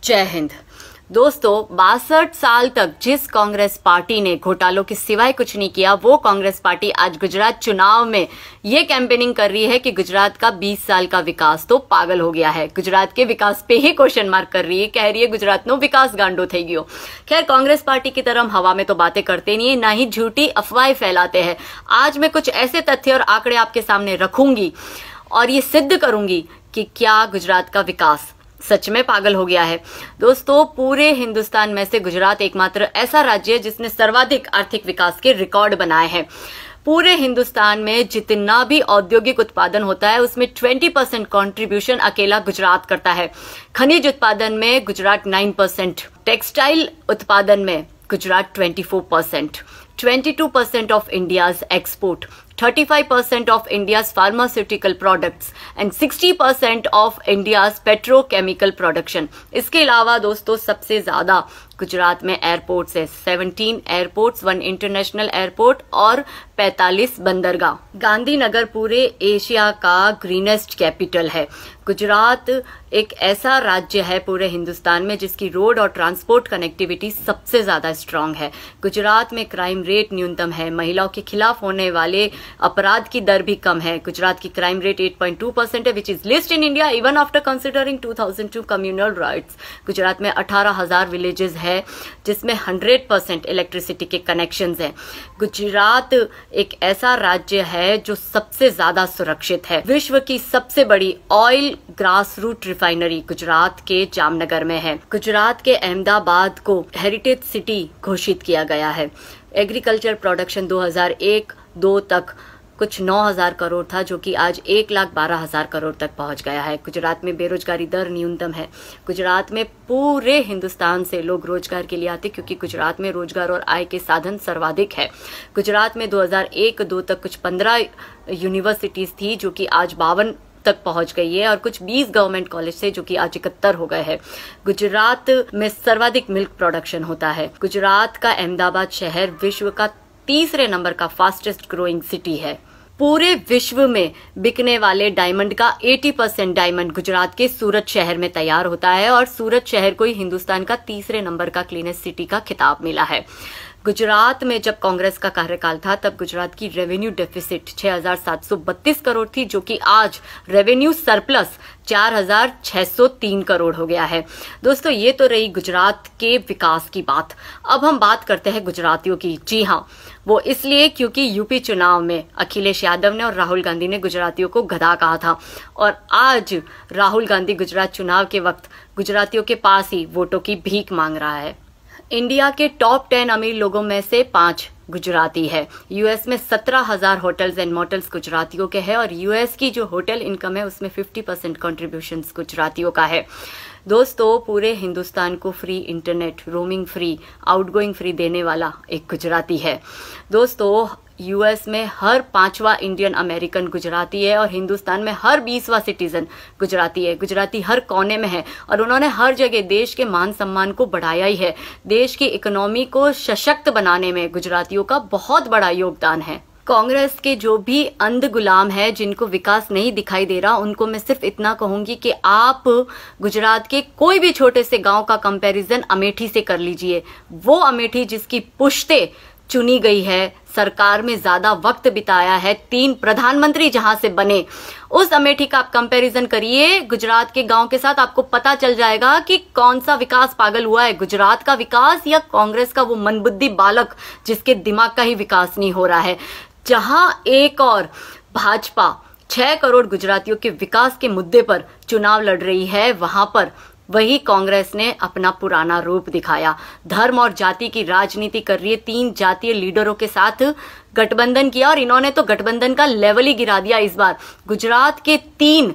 जय हिंद। दोस्तों, 62 साल तक जिस कांग्रेस पार्टी ने घोटालों के सिवाय कुछ नहीं किया, वो कांग्रेस पार्टी आज गुजरात चुनाव में ये कैंपेनिंग कर रही है कि गुजरात का 20 साल का विकास तो पागल हो गया है। गुजरात के विकास पे ही क्वेश्चन मार्क कर रही है, कह रही है गुजरात नो विकास गांडो થઈ ગયો। खैर, कांग्रेस पार्टी की तरह हम हवा में तो बातें करते नहीं है, ना ही झूठी अफवाहें फैलाते हैं। आज मैं कुछ ऐसे तथ्य और आंकड़े आपके सामने रखूंगी और ये सिद्ध करूंगी कि क्या गुजरात का विकास सच में पागल हो गया है। दोस्तों, पूरे हिंदुस्तान में से गुजरात एकमात्र ऐसा राज्य है जिसने सर्वाधिक आर्थिक विकास के रिकॉर्ड बनाए हैं। पूरे हिंदुस्तान में जितना भी औद्योगिक उत्पादन होता है उसमें 20% कंट्रीब्यूशन अकेला गुजरात करता है। खनिज उत्पादन में गुजरात 9%, टेक्सटाइल उत्पादन में Gujarat 24%, 22% of India's export, 35% of India's pharmaceutical products and 60% of India's petrochemical production। इसके अलावा दोस्तों सबसे ज्यादा गुजरात में एयरपोर्ट्स है। 17 एयरपोर्ट्स, 1 इंटरनेशनल एयरपोर्ट और 45 बंदरगाह। गांधीनगर पूरे एशिया का ग्रीनेस्ट कैपिटल है। गुजरात एक ऐसा राज्य है पूरे हिंदुस्तान में जिसकी रोड और ट्रांसपोर्ट कनेक्टिविटी सबसे ज्यादा स्ट्रांग है। गुजरात में क्राइम रेट न्यूनतम है। महिलाओं के खिलाफ होने वाले अपराध की दर भी कम है। गुजरात की क्राइम रेट 8.2% है, which is list in India even after considering 2002 communal riots. Gujarat में 18,000 विलेजेस है जिसमें 100% इलेक्ट्रिसिटी के कनेक्शंस हैं। गुजरात एक ऐसा राज्य है जो सबसे ज्यादा सुरक्षित है। विश्व की सबसे बड़ी oil grass root refinery Gujarat के जामनगर में है। गुजरात के अहमदाबाद को हेरिटेज सिटी घोषित किया गया है। एग्रीकल्चर प्रोडक्शन 2001-2 तक कुछ 9,000 करोड़ था, जो कि आज 1,12,000 करोड़ तक पहुंच गया है। गुजरात में बेरोजगारी दर न्यूनतम है। गुजरात में पूरे हिंदुस्तान से लोग रोजगार के लिए आते क्योंकि गुजरात में रोजगार और आय के साधन सर्वाधिक है। गुजरात में 2001-2 तक कुछ 15 यूनिवर्सिटीज थी जो कि आज 52 तक पहुंच गई है और कुछ 20 गवर्नमेंट कॉलेज थे जो कि आज 71 हो गए हैं। गुजरात में सर्वाधिक मिल्क प्रोडक्शन होता है। गुजरात का अहमदाबाद शहर विश्व का 3रे नंबर का फास्टेस्ट ग्रोइंग सिटी है। पूरे विश्व में बिकने वाले डायमंड का 80% डायमंड गुजरात के सूरत शहर में तैयार होता है और सूरत शहर को ही हिंदुस्तान का 3रे नंबर का क्लीनेस्ट सिटी का खिताब मिला है। गुजरात में जब कांग्रेस का कार्यकाल था तब गुजरात की रेवेन्यू डेफिसिट 6,732 करोड़ थी, जो कि आज रेवेन्यू सरप्लस 4,603 करोड़ हो गया है। दोस्तों, ये तो रही गुजरात के विकास की बात। अब हम बात करते हैं गुजरातियों की। जी हाँ, वो इसलिए क्योंकि यूपी चुनाव में अखिलेश यादव ने और राहुल गांधी ने गुजरातियों को गधा कहा था और आज राहुल गांधी गुजरात चुनाव के वक्त गुजरातियों के पास ही वोटों की भीख मांग रहा है। इंडिया के टॉप 10 अमीर लोगों में से 5 गुजराती है। यूएस में 17,000 होटल्स एंड मोटल्स गुजरातियों के हैं और यूएस की जो होटल इनकम है उसमें 50% कंट्रीब्यूशन गुजरातियों का है। दोस्तों, पूरे हिंदुस्तान को free internet, roaming free, outgoing free देने वाला एक गुजराती है। दोस्तों, यूएस में हर 5वां इंडियन अमेरिकन गुजराती है और हिंदुस्तान में हर 20वां सिटीजन गुजराती है। गुजराती हर कोने में है और उन्होंने हर जगह देश के मान सम्मान को बढ़ाया ही है। देश की इकोनॉमी को सशक्त बनाने में गुजरातियों का बहुत बड़ा योगदान है। कांग्रेस के जो भी अंध गुलाम है जिनको विकास नहीं दिखाई दे रहा, उनको मैं सिर्फ इतना कहूंगी कि आप गुजरात के कोई भी छोटे से गांव का कंपैरिजन अमेठी से कर लीजिए। वो अमेठी जिसकी पुश्ते चुनी गई है, सरकार में ज्यादा वक्त बिताया है, 3 प्रधानमंत्री जहां से बने, उस अमेठी का आप कंपैरिजन करिए गुजरात के गांव के साथ, आपको पता चल जाएगा कि कौन सा विकास पागल हुआ है, गुजरात का विकास या कांग्रेस का वो मनबुद्धि बालक जिसके दिमाग का ही विकास नहीं हो रहा है। जहां एक और भाजपा 6 करोड़ गुजरातियों के विकास के मुद्दे पर चुनाव लड़ रही है, वहां पर वही कांग्रेस ने अपना पुराना रूप दिखाया। धर्म और जाति की राजनीति कर रही है। 3 जातीय लीडरों के साथ गठबंधन किया और इन्होंने तो गठबंधन का लेवल ही गिरा दिया इस बार। गुजरात के 3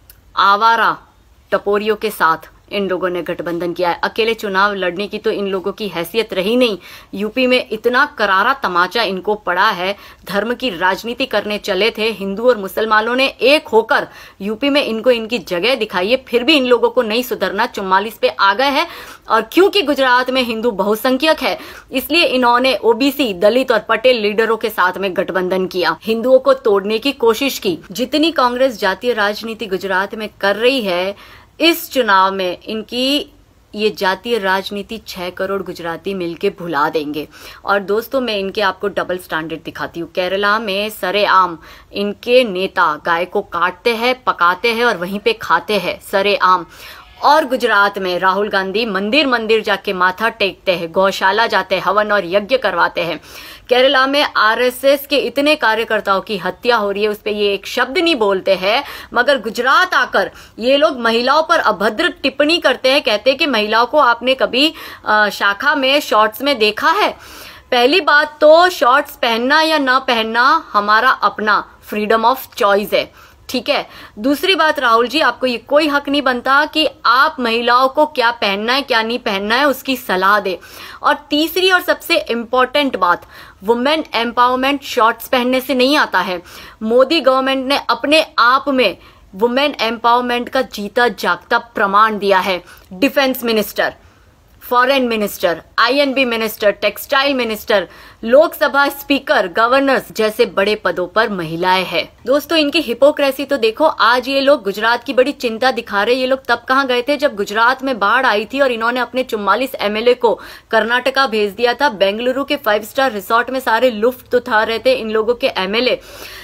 आवारा टपोरियों के साथ इन लोगों ने गठबंधन किया है। अकेले चुनाव लड़ने की तो इन लोगों की हैसियत रही नहीं। यूपी में इतना करारा तमाचा इनको पड़ा है। धर्म की राजनीति करने चले थे, हिंदू और मुसलमानों ने एक होकर यूपी में इनको इनकी जगह दिखाई है, फिर भी इन लोगों को नहीं सुधरना। 44 पे आ गए हैं और क्योंकि गुजरात में हिंदू बहुसंख्यक है इसलिए इन्होंने ओबीसी, दलित और पटेल लीडरों के साथ में गठबंधन किया, हिंदुओं को तोड़ने की कोशिश की। जितनी कांग्रेस जातीय राजनीति गुजरात में कर रही है, इस चुनाव में इनकी ये जातीय राजनीति 6 करोड़ गुजराती मिलके भुला देंगे। और दोस्तों मैं इनके आपको डबल स्टैंडर्ड दिखाती हूँ। केरला में सरेआम इनके नेता गाय को काटते हैं, पकाते हैं और वहीं पे खाते हैं सरेआम। और गुजरात में राहुल गांधी मंदिर मंदिर जाके माथा टेकते हैं, गौशाला जाते हैं, हवन और यज्ञ करवाते हैं। केरला में आरएसएस के इतने कार्यकर्ताओं की हत्या हो रही है, उस पे ये एक शब्द नहीं बोलते हैं, मगर गुजरात आकर ये लोग महिलाओं पर अभद्र टिप्पणी करते हैं। कहते हैं कि महिलाओं को आपने कभी शाखा में शॉर्ट्स में देखा है? पहली बात तो शॉर्ट्स पहनना या ना पहनना हमारा अपना फ्रीडम ऑफ चॉइस है, ठीक है। दूसरी बात राहुल जी, आपको ये कोई हक नहीं बनता कि आप महिलाओं को क्या पहनना है क्या नहीं पहनना है उसकी सलाह दे। और तीसरी और सबसे इंपॉर्टेंट बात, वुमेन एम्पावरमेंट शॉर्ट्स पहनने से नहीं आता है। मोदी गवर्नमेंट ने अपने आप में वुमेन एम्पावरमेंट का जीता जागता प्रमाण दिया है। Defence minister, foreign minister, INB minister, textile minister, Lok Sabha speaker, governors जैसे बड़े पदों पर महिलाएं हैं। दोस्तों इनकी हिपोक्रेसी तो देखो। आज ये लोग गुजरात की बड़ी चिंता दिखा रहे। ये लोग तब कहां गए थे जब गुजरात में बाढ़ आई थी और इन्होंने अपने 44 एमएलए को कर्नाटका भेज दिया था। बेंगलुरु के 5 स्टार रिसोर्ट में सारे लुफ्त उठा रहे थे इन लोगों के एमएलए।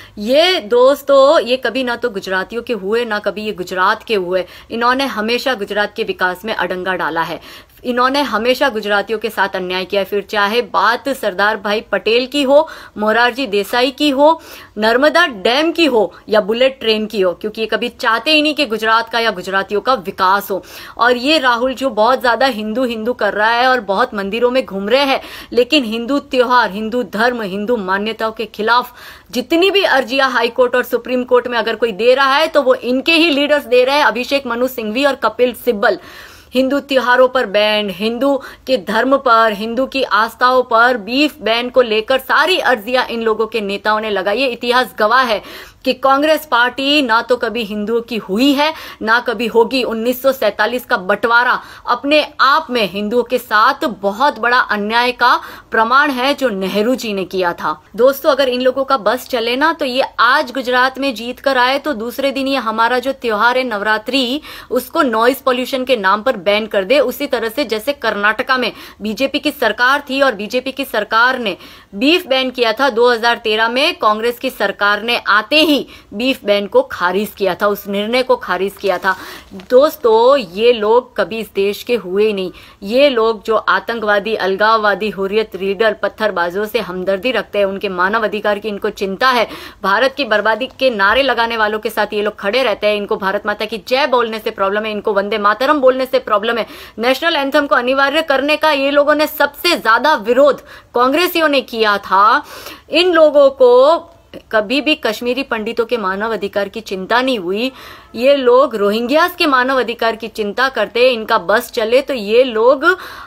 ये दोस्तों ये कभी ना तो गुजरातियों के हुए ना कभी ये गुजरात के हुए। इन्होंने हमेशा गुजरात के विकास में अडंगा डाला है। इन्होंने हमेशा गुजरातियों के साथ अन्याय किया है। फिर चाहे बात सरदार भाई पटेल की हो, मोरारजी देसाई की हो, नर्मदा डैम की हो या बुलेट ट्रेन की हो, क्योंकि ये कभी चाहते ही नहीं कि गुजरात का या गुजरातियों का विकास हो। और ये राहुल जो बहुत ज्यादा हिंदू हिंदू कर रहा है और बहुत मंदिरों में घूम रहे हैं, लेकिन हिंदू त्योहार, हिंदू धर्म, हिंदू मान्यताओं के खिलाफ जितनी भी अर्जियां हाई कोर्ट और सुप्रीम कोर्ट में अगर कोई दे रहा है तो वो इनके ही लीडर्स दे रहे हैं, अभिषेक मनु सिंघवी और कपिल सिब्बल। हिंदू त्योहारों पर बैन, हिंदू के धर्म पर, हिंदू की आस्थाओं पर बीफ बैन को लेकर सारी अर्जियां इन लोगों के नेताओं ने लगाई है। इतिहास गवाह है कि कांग्रेस पार्टी ना तो कभी हिंदुओं की हुई है ना कभी होगी। 1947 का बंटवारा अपने आप में हिंदुओं के साथ बहुत बड़ा अन्याय का प्रमाण है जो नेहरू जी ने किया था। दोस्तों अगर इन लोगों का बस चले ना तो ये आज गुजरात में जीत कर आए तो दूसरे दिन ये हमारा जो त्योहार है नवरात्रि उसको नॉइज पॉल्यूशन के नाम पर बैन कर दे। उसी तरह से जैसे कर्नाटका में बीजेपी की सरकार थी और बीजेपी की सरकार ने बीफ बैन किया था 2013 में, कांग्रेस की सरकार ने आते ही बीफ बैन को खारिज किया था, उस निर्णय को खारिज किया था। दोस्तों ये लोग कभी इस देश के हुए ही नहीं। ये लोग जो आतंकवादी, अलगाववादी, हुर्रियत रीडर, पत्थरबाजों से हमदर्दी रखते हैं, उनके मानव अधिकार की इनको चिंता है, भारत की बर्बादी के नारे लगाने वालों के साथ ये लोग खड़े रहते हैं। इनको भारत माता की जय बोलने से प्रॉब्लम है, इनको वंदे मातरम बोलने से प्रॉब्लम है, नेशनल एंथम को अनिवार्य करने का ये लोगों ने सबसे ज्यादा विरोध कांग्रेसियों ने किया था। इन लोगों को कभी भी कश्मीरी पंडितों के मानव अधिकार की चिंता नहीं हुई। ये लोग रोहिंग्यास के मानव अधिकार की चिंता करते। इनका बस चले तो ये लोग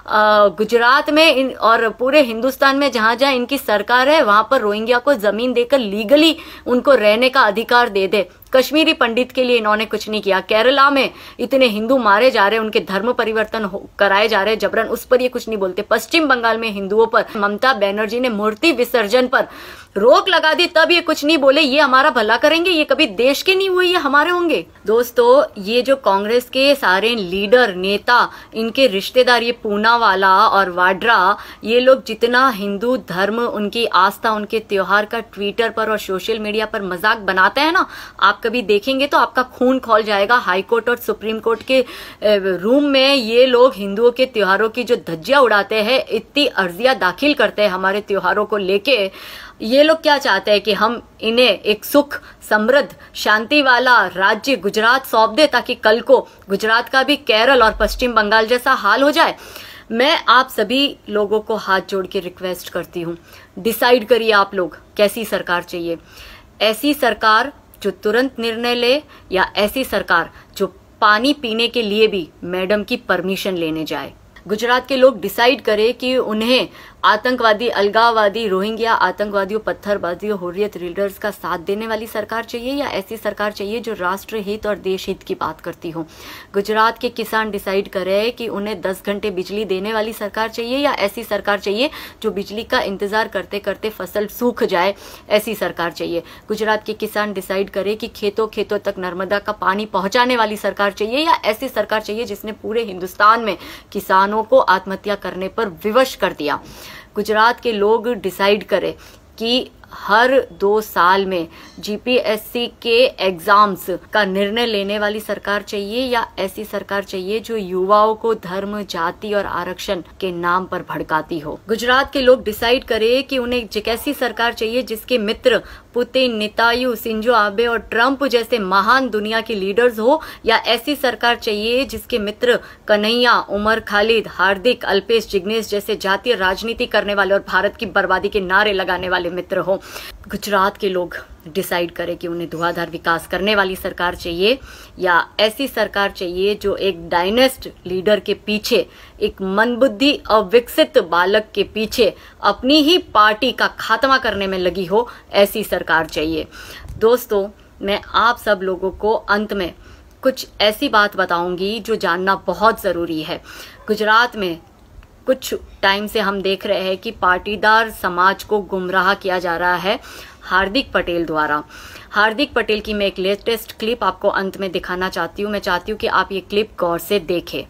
गुजरात में और पूरे हिंदुस्तान में जहां जहां इनकी सरकार है वहां पर रोहिंग्या को जमीन देकर लीगली उनको रहने का अधिकार दे दे। कश्मीरी पंडित के लिए इन्होंने कुछ नहीं किया। केरला में इतने हिंदू मारे जा रहे हैं, उनके धर्म परिवर्तन कराए जा रहे हैं जबरन, उस पर ये कुछ नहीं बोलते। पश्चिम बंगाल में हिंदुओं पर ममता बनर्जी ने मूर्ति विसर्जन पर रोक लगा दी, तब ये कुछ नहीं बोले। ये हमारा भला करेंगे, ये कभी देश के नहीं हुए, ये हमारे होंगे। दोस्तों ये जो कांग्रेस के सारे लीडर, नेता, इनके रिश्तेदार, ये पूनावाला और वाड्रा, ये लोग जितना हिंदू धर्म, उनकी आस्था, उनके त्योहार का ट्विटर पर और सोशल मीडिया पर मजाक बनाते हैं ना, आप कभी देखेंगे तो आपका खून खौल जाएगा। हाई कोर्ट और सुप्रीम कोर्ट के रूम में ये लोग हिंदुओं के त्योहारों की जो धज्जियां उड़ाते हैं, इतनी अर्जियां दाखिल करते हैं हमारे त्योहारों को लेके। ये लोग क्या चाहते हैं कि हम इन्हें एक सुख, समृद्ध, शांति वाला राज्य गुजरात सौंप दे ताकि कल को गुजरात का भी केरल और पश्चिम बंगाल जैसा हाल हो जाए। मैं आप सभी लोगों को हाथ जोड़ के रिक्वेस्ट करती हूँ, डिसाइड करिए आप लोग कैसी सरकार चाहिए। ऐसी सरकार जो तुरंत निर्णय ले या ऐसी सरकार जो पानी पीने के लिए भी मैडम की परमिशन लेने जाए। गुजरात के लोग डिसाइड करें कि उन्हें आतंकवादी, अलगाववादी, रोहिंग्या आतंकवादियों, पत्थरबाजियों, हुर्रियत रीडर्स का साथ देने वाली सरकार चाहिए या ऐसी सरकार चाहिए जो राष्ट्र हित और देश हित की बात करती हो? गुजरात के किसान डिसाइड करें कि उन्हें 10 घंटे बिजली देने वाली सरकार चाहिए या ऐसी सरकार चाहिए जो बिजली का इंतजार करते करते फसल सूख जाए, ऐसी सरकार चाहिए। गुजरात के किसान डिसाइड करे कि खेतों खेतों तक नर्मदा का पानी पहुंचाने वाली सरकार चाहिए या ऐसी सरकार चाहिए जिसने पूरे हिंदुस्तान में किसानों को आत्महत्या करने पर विवश कर दिया। गुजरात के लोग डिसाइड करें कि हर 2 साल में जीपीएससी के एग्जाम्स का निर्णय लेने वाली सरकार चाहिए या ऐसी सरकार चाहिए जो युवाओं को धर्म, जाति और आरक्षण के नाम पर भड़काती हो। गुजरात के लोग डिसाइड करें कि उन्हें एक ऐसी सरकार चाहिए जिसके मित्र पुतिन, नेतायू, शिंजो आबे और ट्रंप जैसे महान दुनिया के लीडर्स हो या ऐसी सरकार चाहिए जिसके मित्र कन्हैया, उमर खालिद, हार्दिक, अल्पेश, जिग्नेश जैसे जातीय राजनीति करने वाले और भारत की बर्बादी के नारे लगाने वाले मित्र हो। गुजरात के लोग डिसाइड करें कि उन्हें धुआंधार विकास करने वाली सरकार चाहिए या ऐसी सरकार चाहिए जो एक डायनेस्ट लीडर के पीछे, एक मंदबुद्धि अविकसित बालक के पीछे अपनी ही पार्टी का खात्मा करने में लगी हो, ऐसी सरकार चाहिए। दोस्तों, मैं आप सब लोगों को अंत में कुछ ऐसी बात बताऊंगी जो जानना बहुत जरूरी है। गुजरात में कुछ टाइम से हम देख रहे हैं कि पाटीदार समाज को गुमराह किया जा रहा है हार्दिक पटेल द्वारा। हार्दिक पटेल की मैं एक लेटेस्ट क्लिप आपको अंत में दिखाना चाहती हूँ। मैं चाहती हूँ कि आप ये क्लिप गौर से देखें।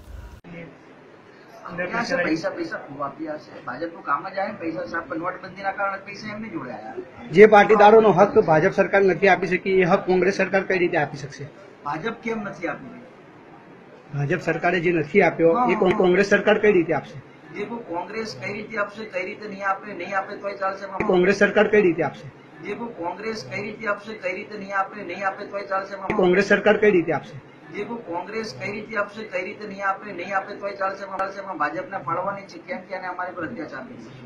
જે પાટીદારોનો હક ભાજપ સરકાર નથી આપી શકી એ હક કોંગ્રેસ સરકાર કઈ રીતે આપી શકશે? ભાજપ કેમ નથી આપી? ભાજપ સરકારે જે નથી આપ્યો એ કોંગ્રેસ સરકાર કઈ રીતે આપશે? देखो कांग्रेस कई रीते आपसे कई रीते नहीं आपे तो चालશે। કોંગ્રેસ સરકાર કઈ રીતે આપશે? देखो कांग्रेस कई रीते आपसे कई रीते नहीं आपे तो चालશે। કોંગ્રેસ સરકાર કઈ રીતે આપશે? देखो कांग्रेस कई रीते आपसे कई रीते नहीं आपे तो चालશે। भाजपने फाड़वानी છે કેમ કે અમારી પર અત્યાચાર કરે છે।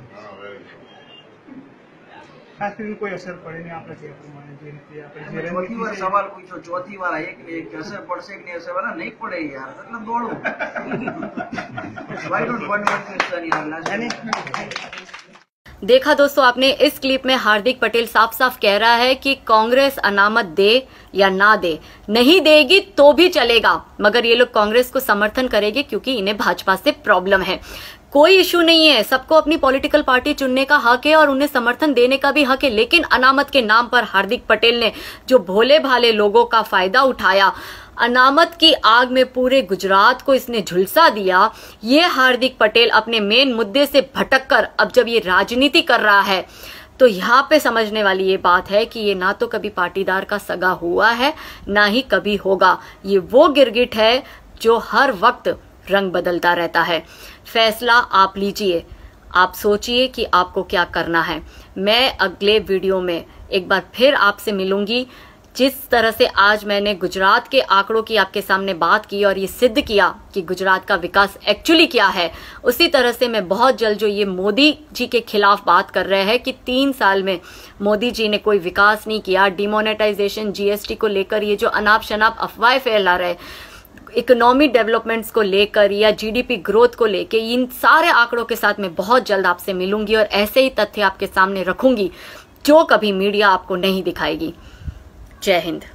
ખાસ કરીને કોઈ અસર પડે નહીં આપણે જે પ્રમાણે જે રીતે આપણે ચોથી વાર સવાલ પૂછો, ચોથી વાર એક ને એક અસર પડશે કે નહીં અસર વાળા नहीं પડે यार, मतलब દોડું। Why don't one question यार? देखा दोस्तों आपने, इस क्लिप में हार्दिक पटेल साफ साफ कह रहा है कि कांग्रेस अनामत दे या ना दे, नहीं देगी तो भी चलेगा, मगर ये लोग कांग्रेस को समर्थन करेंगे क्योंकि इन्हें भाजपा से प्रॉब्लम है। कोई इशू नहीं है, सबको अपनी पॉलिटिकल पार्टी चुनने का हक है और उन्हें समर्थन देने का भी हक है, लेकिन अनामत के नाम पर हार्दिक पटेल ने जो भोले भाले लोगों का फायदा उठाया, अनामत की आग में पूरे गुजरात को इसने झुलसा दिया। ये हार्दिक पटेल अपने मेन मुद्दे से भटककर अब जब ये राजनीति कर रहा है तो यहाँ पे समझने वाली ये बात है कि ये ना तो कभी पाटीदार का सगा हुआ है ना ही कभी होगा। ये वो गिरगिट है जो हर वक्त रंग बदलता रहता है। फैसला आप लीजिए, आप सोचिए कि आपको क्या करना है। मैं अगले वीडियो में एक बार फिर आपसे मिलूंगी। जिस तरह से आज मैंने गुजरात के आंकड़ों की आपके सामने बात की और ये सिद्ध किया कि गुजरात का विकास एक्चुअली क्या है, उसी तरह से मैं बहुत जल्द जो ये मोदी जी के खिलाफ बात कर रहे हैं कि 3 साल में मोदी जी ने कोई विकास नहीं किया, डिमोनेटाइजेशन, जीएसटी को लेकर ये जो अनाप शनाप अफवाहें फैला रहे, इकोनॉमी डेवलपमेंट्स को लेकर या जीडीपी ग्रोथ को लेकर, इन सारे आंकड़ों के साथ मैं बहुत जल्द आपसे मिलूंगी और ऐसे ही तथ्य आपके सामने रखूंगी जो कभी मीडिया आपको नहीं दिखाएगी। जय हिंद।